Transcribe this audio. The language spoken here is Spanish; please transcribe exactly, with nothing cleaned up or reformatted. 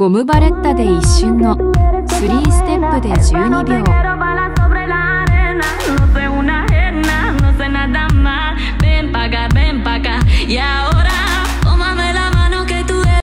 ゴムバレッタで一瞬のスリーステップでじゅうにびょう。